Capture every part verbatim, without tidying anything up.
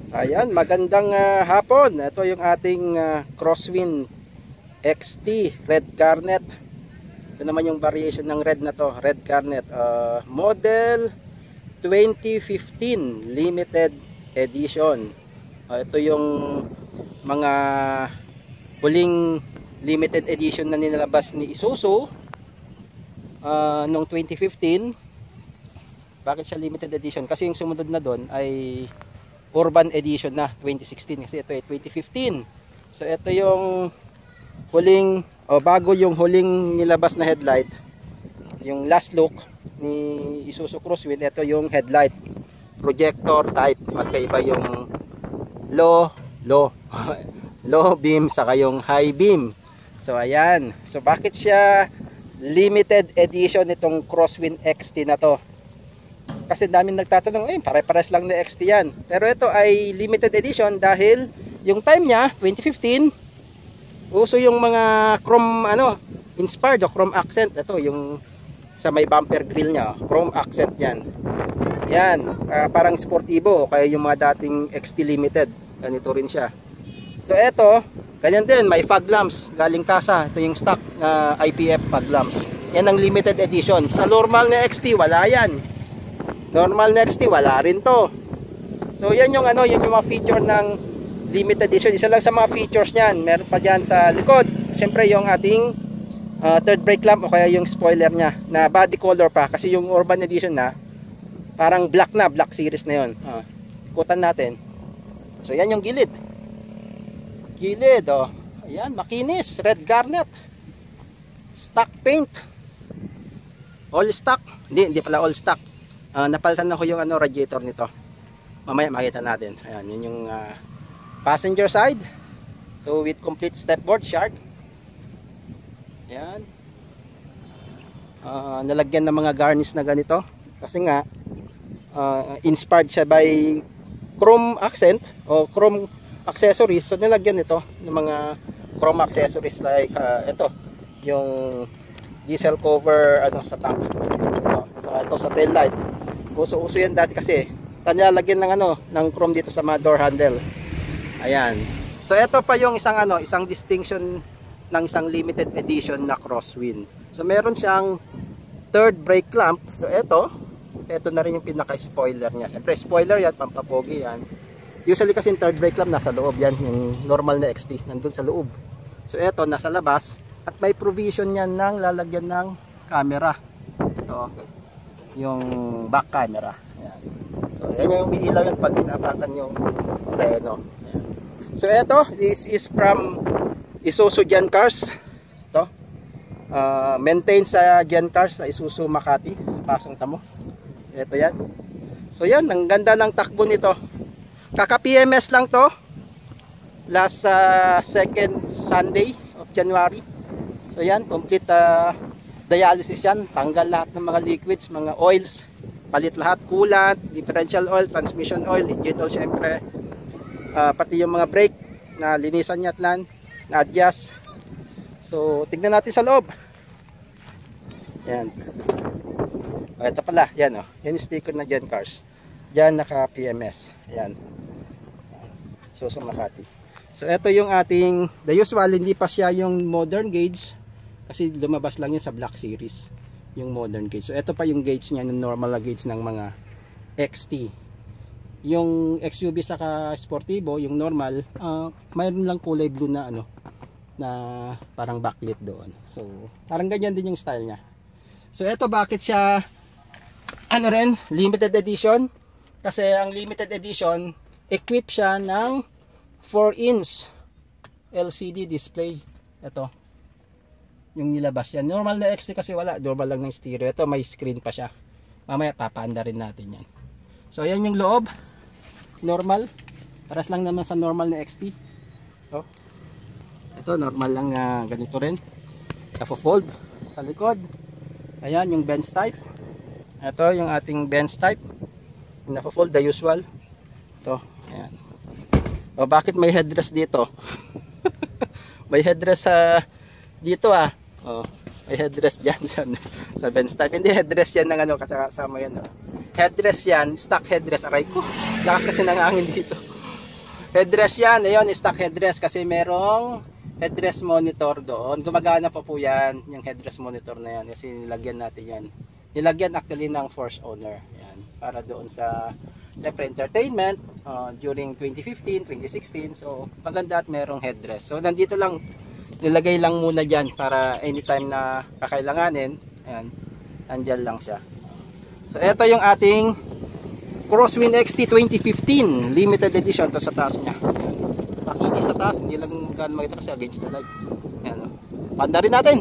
Ayan, magandang uh, hapon. Ito yung ating uh, Crosswind X T Red Garnet. Ito naman yung variation ng red na to, Red Garnet. Uh, model twenty fifteen limited edition. Uh, ito yung mga huling limited edition na nilalabas ni Isuzu uh, noong twenty fifteen. Bakit siya limited edition? Kasi yung sumunod na doon ay Urban Edition na twenty sixteen, kasi ito ay twenty fifteen. So ito yung huling o bago yung huling nilabas na headlight, yung last look ni Isuzu Crosswind. Ito yung headlight projector type, magkaiba yung low low low beam saka yung high beam. So ayan, so bakit siya limited edition itong Crosswind X T na to? Kasi daming nagtatanong, eh pare-pares lang na X T yan. Pero ito ay limited edition dahil yung time niya twenty fifteen, uso yung mga chrome ano, inspired o chrome accent. Ito yung sa may bumper grill niya, chrome accent yan. Yan, uh, parang sportivo, kaya yung mga dating X T limited, ganito rin siya. So ito, ganyan din, may fog lamps galing kasa. Ito yung stock uh, I P F fog lamps. Yan ang limited edition. Sa normal na X T wala yan. Normal na X T wala rin to. So yan yung ano, yun yung mga feature ng limited edition. Isa lang sa mga features niyan, meron pa diyan sa likod. Siyempre yung ating uh, third brake lamp o kaya yung spoiler niya na body color pa, kasi yung Urban Edition na parang black na, black series na yon. Uh, ikutan natin. So yan yung gilid. Gilid oh. Ayan, makinis, Red Garnet. Stock paint. All stock. Hindi, hindi pala all stock. Uh, napalitan na ko yung ano, radiator nito. Mamaya makita natin. Ayan, yun yung uh, passenger side. So with complete stepboard, shark. Ayan. Uh, nalagyan ng mga garnish na ganito. Kasi nga, uh, inspired siya by chrome accent o chrome accessories. So nilagyan nito ng mga chrome accessories like uh, ito, yung diesel cover ano sa tank. Uh, so ito sa tail light. Uso-uso yan dati kasi. Saan nilalagyan ng ano, ng chrome dito sa mga door handle. Ayan. So ito pa yung isang ano, isang distinction ng isang limited edition na Crosswind. So meron siyang third brake lamp. So ito, ito na rin yung pinaka-spoiler niya. Siyempre spoiler yan, pampapogi yan. Usually kasi yung third brake lamp nasa loob yan, yung normal na X T nandun sa loob. So ito nasa labas at may provision yan ng lalagyan ng camera. Ito, yung back camera. Ayan. So yan yung umiilaw yan pag tinapakan yung preno. Ayan. So ito, this is from Isuzu Gen Cars. Ito, uh, maintain sa Gen Cars sa Isuzu Makati, sa Pasong Tamo. Ito yan. So yan, ang ganda ng takbo nito. Kaka P M S lang to last uh, second Sunday of January. So yan, complete uh, dialysis yan, tanggal lahat ng mga liquids, mga oils, palit lahat, coolant, differential oil, transmission oil, engine oil syempre, uh, pati yung mga brake na linisan niya at lan, na-adjust. So tignan natin sa loob. Yan. O, ito pala, yan o, yan yung sticker na Gen Cars. Yan naka P M S. Yan. Isuzu Makati. So ito yung ating, the usual, hindi pa siya yung modern gauge. Kasi lumabas lang yan sa Black Series, yung modern gauge. So ito pa yung gauge niya, yung normal na gauge ng mga X T. Yung X U V saka Sportivo, yung normal, uh, mayroon lang kulay blue na ano, na parang backlit doon. So parang ganyan din yung style niya. So ito bakit siya ano rin, limited edition? Kasi ang limited edition, equip siya ng four inch L C D display. Ito yung nilabas yan. Normal na X T kasi wala, normal lang ng stereo. Ito may screen pa siya. Mamaya papaanda rin natin yan. So yan yung loob, normal, paras lang naman sa normal na X T. Ito, ito normal lang uh, ganito rin, nafo-fold sa likod. Ayan yung bench type. Ito yung ating bench type, nafo-fold, the usual. Ito, ayan. O bakit may headrest dito? May headrest sa uh, dito ah. Oh, may headrest dyan sa, sa bench type. Hindi headrest yan ng ano, kasama yan. Oh. Headrest yan, stock headrest. Aray ko, lakas kasi ng hangin dito. Headrest yan. Ayun, stock headrest kasi merong headrest monitor doon. Gumagana pa po yan, yung headrest monitor na yan. Kasi nilagyan natin yan. Nilagyan actually ng first owner. Yan. Para doon sa, siyempre, entertainment uh, during twenty fifteen, twenty sixteen. So, maganda at merong headrest. So, nandito lang, nilagay lang muna dyan para anytime na kakailanganin. Ayan, andyan lang siya. So, ito yung ating Crosswind X T twenty fifteen limited edition. To sa taas niya. Makinis sa taas, hindi lang gan makita kasi against the light. Ayan, oh. Panda rin natin.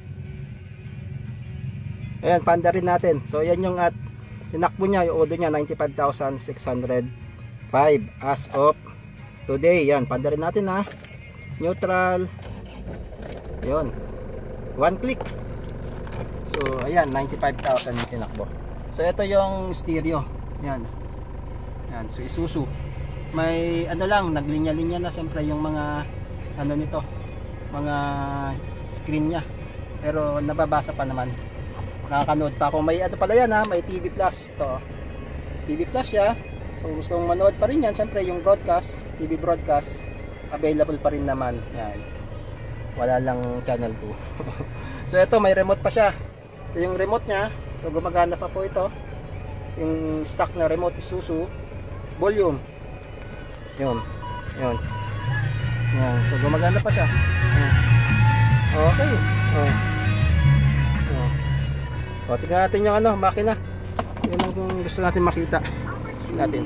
Ayan, panda rin natin. So, yan yung at tinakbo niya, yung odo niya ninety-five thousand six hundred five as of today. Yan, panda rin natin ha. Neutral. Yun. One click. So, ayan, ninety-five thousand yung tinakbo. So, ito yung stereo. Yan. Yan, so Isuzu. May ano lang, naglinya-linya na siyempre yung mga ano nito, mga screen niya. Pero nababasa pa naman. Nakakanood pa ako. May ano pala yan ha, may T V Plus. Ito. T V Plus siya. So gusto mong manood pa rin yan, siyempre yung broadcast, T V broadcast available pa rin naman. Yan. Wala lang channel two. So ito, may remote pa siya. Ito yung remote niya. So gumagana pa po ito. Yung stock na remote Isuzu. Volume. Yun. Yun. Yan. So gumagana pa siya. Yan. Okay. Oh. Oh. O, tignan natin yung ano, makina. Yun ang kung gusto natin makita. Natin.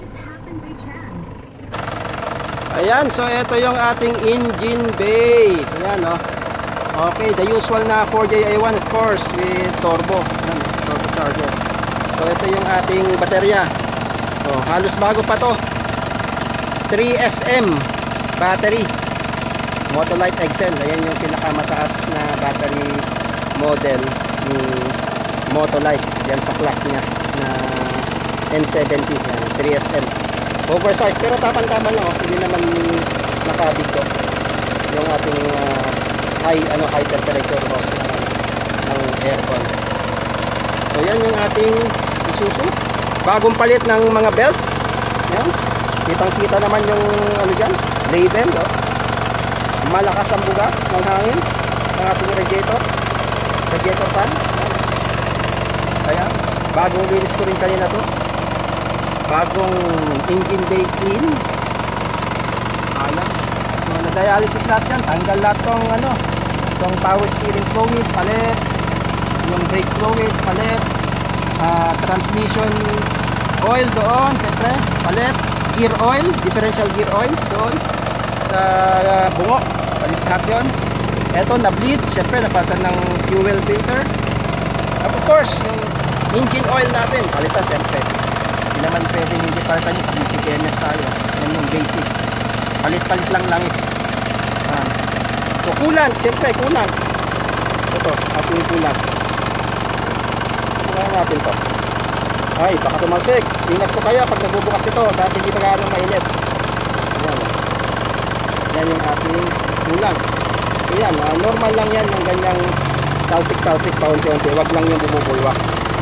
Ayan, so ito yung ating engine bay. Ayan, oh. Okay, the usual na four J A one of course with turbo. Ayan, turbo charger. So ito yung ating baterya. So halos bago pa to. three S M battery. Motolite Excel. Ayan yung pinakamataas na battery model ni Motolite. Yan sa class niya na N seventy. Yan, three S M. Oversize pero tapan-tapan lang, oh. Hindi naman nakabigto yung ating uh, high ano high temperature hose ng, ng aircon. So yan yung ating Isuzu. Bagong palit ng mga belt. Yan. Kitang-kita naman yung ano diyan, label, oh. Malakas ang buga ng hangin ng ating radiator. Radiator fan. Kaya bagong linis ko rin kanina to. Bagong engine bay clean. Ayan. So, na-dialysis lahat yan. Tanggal lahat tong ano, tong power steering fluid, palit. Yung brake fluid, palit. Uh, transmission oil doon, siyempre, palit. Gear oil, differential gear oil doon. Sa uh, bungo, palit lahat yun. Eto, na-bleed. Siyempre, napalitan ng fuel filter. Of course, yung engine oil natin, palitan siyempre. Hindi naman pwede hindi palitan yung P P M S tayo. Yan yung basic. Palit-palit lang langis. Ah. So coolant, siyempre coolant. Ito, ating coolant. Tingnan natin to. Ay, baka tumalsik. Ingat ko kayo pag nagbubukas ito dahil hindi pa gaano mainit. Ayan. Yan yung ating coolant. So yan, uh, normal lang yan yung ganyang talsik-talsik paunti-unti. Wag lang yung bumubulwak.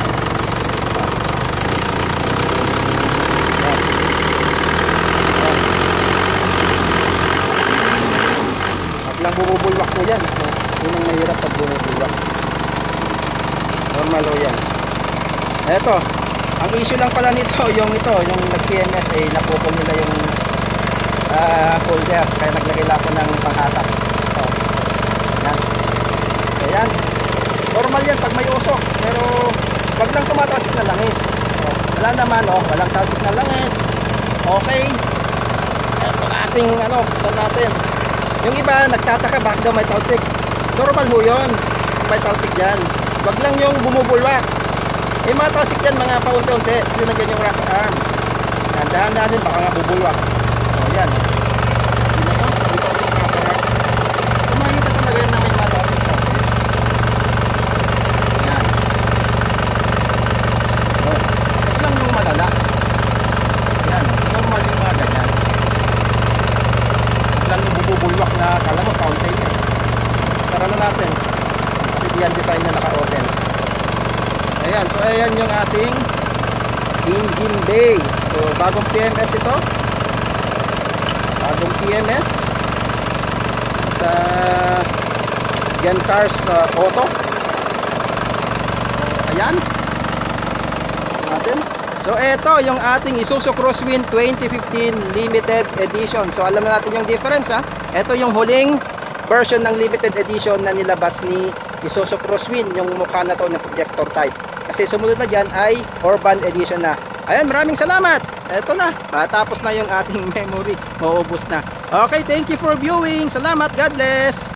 Lang bumubulwak po yan. Yun ang mahirap pag bumubulwak. Normal o yan. Eto, ang issue lang pala nito, yung ito, yung nag-P M S, eh, naputol nila yung uh, folder. Kaya naglagay lang ako ng panghatak. So, yan. Ayan. Normal yan pag may usok. Pero, wag lang tumatasik na langis. So, wala naman, oh. Walang tasik na langis. Okay. Eto na ating, ano, saan natin. Yung iba nagtataka bakit daw may talsik. Normal ho yun. May talsik dyan. Wag lang yung bumubulwak. May mga talsik dyan mga paunti-unti. Yun na dyan yung rocker arm. Tandaan natin baka nga bubulwak. So yan. Dito yung rocker arm. Kumahin ka talaga yun na may mga talsik. Yan. So, wag lang yung malala. Yan. Normal yung mga ganyan. Lang yung bubulwak na kala mo fountain yan. Tara na natin kasi diyan design na naka-open. Ayan, so ayan yung ating engine bay. So bagong P M S ito. bagong P M S sa Gen Cars uh, Auto. Ayan natin. So ito yung ating Isuzu Crosswind twenty fifteen Limited Edition. So alam na natin yung difference ha. Ito yung huling version ng Limited Edition na nilabas ni Isuzu Crosswind, yung mukha na to na projector type. Kasi sumunod na dyan ay Urban Edition na. Ayan, maraming salamat. Ito na, matapos na yung ating memory. Maubos na. Okay, thank you for viewing. Salamat, God bless.